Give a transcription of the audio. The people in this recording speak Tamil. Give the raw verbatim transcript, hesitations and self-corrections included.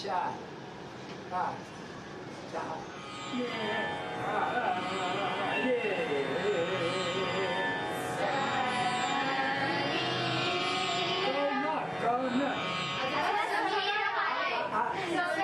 cha, ha, cha, yeah, ah, ah, yeah. Go nut, go nut. Sa